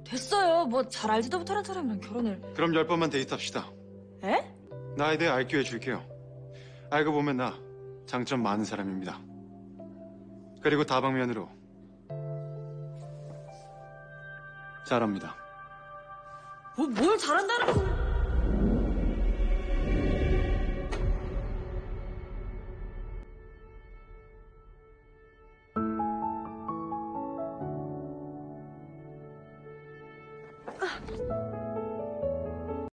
됐어요. 뭐 잘 알지도 못하는 사람이랑 결혼을. 그럼 10번만 데이트합시다. 에? 나에 대해 알 기회 줄게요. 알고 보면 나 장점 많은 사람입니다. 그리고 다방면으로 잘합니다. 뭘 잘한다는 거. 아.